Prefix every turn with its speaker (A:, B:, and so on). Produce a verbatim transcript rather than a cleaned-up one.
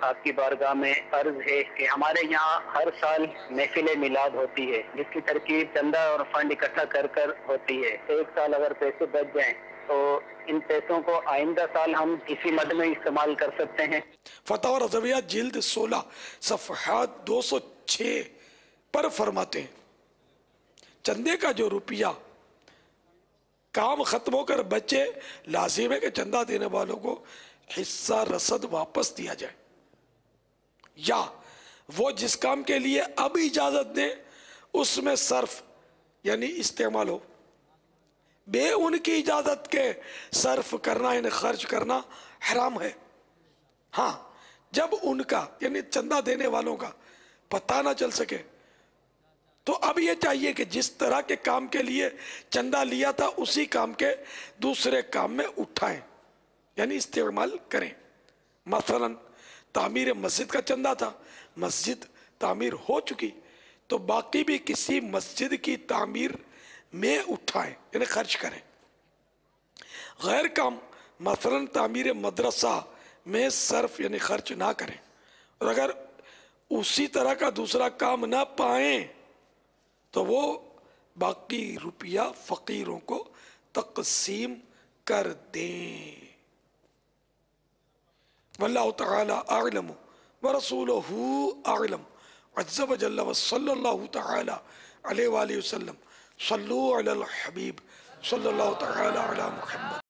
A: आपकी बारगाह में अर्ज है कि हमारे यहाँ हर साल महफिल मिलाद होती है, जिसकी तरकीब चंदा और फंड इकट्ठा कर कर होती है। एक साल अगर पैसे बच जाएं तो इन पैसों को आइंदा साल हम इसी मद में इस्तेमाल कर सकते हैं।
B: फतवा रज़विया जिल्द सोलह सफ़हात दो सौ छः पर फरमाते हैं, चंदे का जो रुपया काम ख़त्म होकर बचे, लाजिम है कि चंदा देने वालों को हिस्सा रसद वापस दिया जाए, या वो जिस काम के लिए अब इजाज़त दें उसमें सर्फ यानी इस्तेमाल हो। बे उनकी इजाज़त के सर्फ करना यानी खर्च करना हराम है। हाँ, जब उनका यानी चंदा देने वालों का पता ना चल सके तो अब ये चाहिए कि जिस तरह के काम के लिए चंदा लिया था उसी काम के दूसरे काम में उठाएं यानी इस्तेमाल करें। मसलन तामीर मस्जिद का चंदा था, मस्जिद तामीर हो चुकी तो बाकी भी किसी मस्जिद की तामीर में उठाएं यानी खर्च करें। गैर काम मसलन तामीर मदरसा में सर्फ यानी खर्च ना करें, और अगर उसी तरह का दूसरा काम ना पाएं तो वो बाकी रुपया फ़कीरों को तक़सीम कर दें। वल्लाहु तआला अअलम व रसूलुहु अअलम। अज़्ज़ व जल्ल व सल्लल्लाहु तआला अलैहि वसल्लम। सल्लु अलल हबीब सल्लल्लाहु तआला अला मुहम्मद।